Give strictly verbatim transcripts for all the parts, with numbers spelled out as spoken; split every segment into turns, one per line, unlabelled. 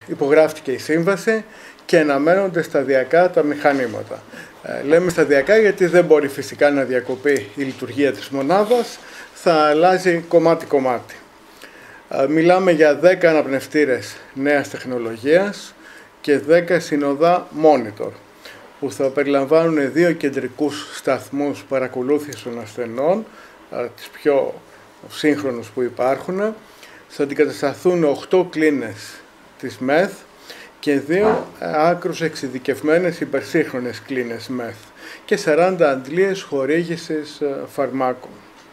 υπογράφτηκε η σύμβαση και αναμένονται σταδιακά τα μηχανήματα. Ε, λέμε σταδιακά γιατί δεν μπορεί φυσικά να διακοπεί η λειτουργία της μονάδας, θα αλλάζει κομμάτι-κομμάτι. Ε, μιλάμε για δέκα αναπνευστήρες νέας τεχνολογίας και δέκα συνοδά monitor, που θα περιλαμβάνουν δύο κεντρικούς σταθμούς παρακολούθησης των ασθενών, τις πιο σύγχρονους που υπάρχουν. Θα αντικατασταθούν οκτώ κλίνες της ΜΕΘ και δύο άκρως εξειδικευμένες υπερσύγχρονες κλίνες ΜΕΘ και σαράντα αντλίες χορήγησης φαρμάκων.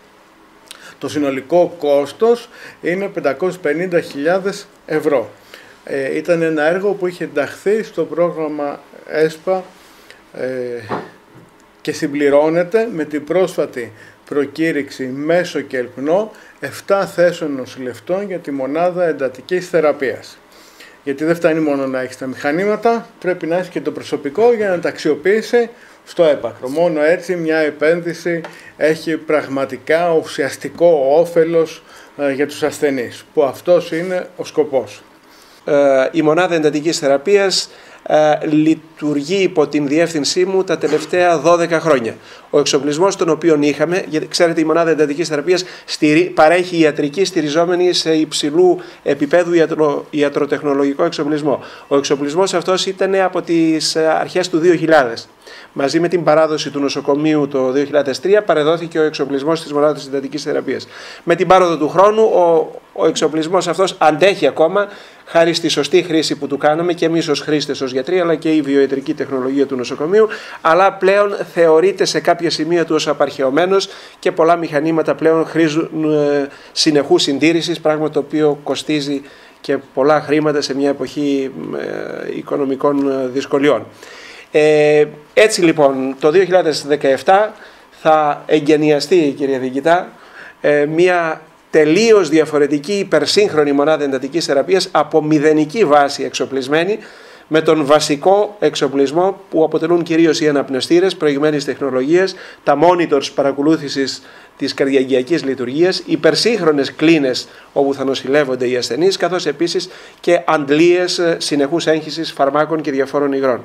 Το συνολικό κόστος είναι πεντακόσιες πενήντα χιλιάδες ευρώ. Ε, ήταν ένα έργο που είχε ενταχθεί στο πρόγραμμα ΕΣΠΑ ε, και συμπληρώνεται με την πρόσφατη προκήρυξη μέσο και ελπνό επτά θέσεων νοσηλευτών για τη μονάδα εντατικής θεραπείας. Γιατί δεν φτάνει μόνο να έχεις τα μηχανήματα, πρέπει να έχεις και το προσωπικό για να τα αξιοποιήσει στο έπακρο. Μόνο έτσι μια επένδυση έχει πραγματικά ουσιαστικό όφελος ε, για τους ασθενείς, που αυτός είναι ο σκοπός.
Ε, η μονάδα εντατικής θεραπείας ε, λειτουργεί υπό την διεύθυνσή μου τα τελευταία δώδεκα χρόνια. Ο εξοπλισμός τον οποίο είχαμε, γιατί ξέρετε η μονάδα εντατικής θεραπείας στηρί, παρέχει ιατρική στηριζόμενη σε υψηλού επίπεδου ιατρο, ιατροτεχνολογικό εξοπλισμό. Ο εξοπλισμός αυτός ήταν από τις αρχές του δύο χιλιάδες. Μαζί με την παράδοση του νοσοκομείου το δύο χιλιάδες τρία παρεδόθηκε ο εξοπλισμός της μονάδας εντατικής θεραπείας. Με την πάροδο του χρόνου ο, ο εξοπλισμός αυτός αντέχει ακόμα, χάρη στη σωστή χρήση που του κάναμε και εμείς ως χρήστες, ως γιατροί, αλλά και η βιοϊατρική τεχνολογία του νοσοκομείου, αλλά πλέον θεωρείται σε κάποια σημεία του ως απαρχαιωμένος και πολλά μηχανήματα πλέον χρήζουν ε, συνεχούς συντήρησης, πράγμα το οποίο κοστίζει και πολλά χρήματα σε μια εποχή ε, οικονομικών δυσκολιών. Ε, έτσι λοιπόν το δύο χιλιάδες δεκαεπτά θα εγκαινιαστεί, κύριε Διοικητά, ε, μια τελείως διαφορετική υπερσύγχρονη μονάδα εντατικής θεραπείας από μηδενική βάση εξοπλισμένη, με τον βασικό εξοπλισμό που αποτελούν κυρίως οι αναπνευστήρες προηγμένης τεχνολογίας, τα monitors παρακολούθησης της καρδιαγγειακής λειτουργίας, υπερσύγχρονες κλίνες όπου θα νοσηλεύονται οι ασθενείς, καθώς επίσης και αντλίες συνεχούς έγχυσης φαρμάκων και διαφόρων υγρών.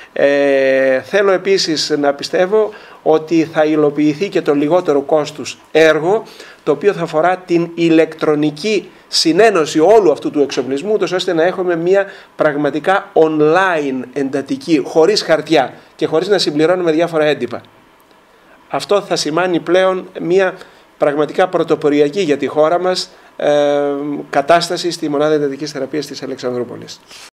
Ε, θέλω επίσης να πιστεύω ότι θα υλοποιηθεί και το λιγότερο κόστους έργο, το οποίο θα αφορά την ηλεκτρονική συνένωση όλου αυτού του εξοπλισμού, τόσο ώστε να έχουμε μια πραγματικά online εντατική, χωρίς χαρτιά και χωρίς να συμπληρώνουμε διάφορα έντυπα. Αυτό θα σημάνει πλέον μια πραγματικά πρωτοποριακή για τη χώρα μας ε, κατάσταση στη μονάδα εντατικής θεραπείας της Αλεξανδρούπολης.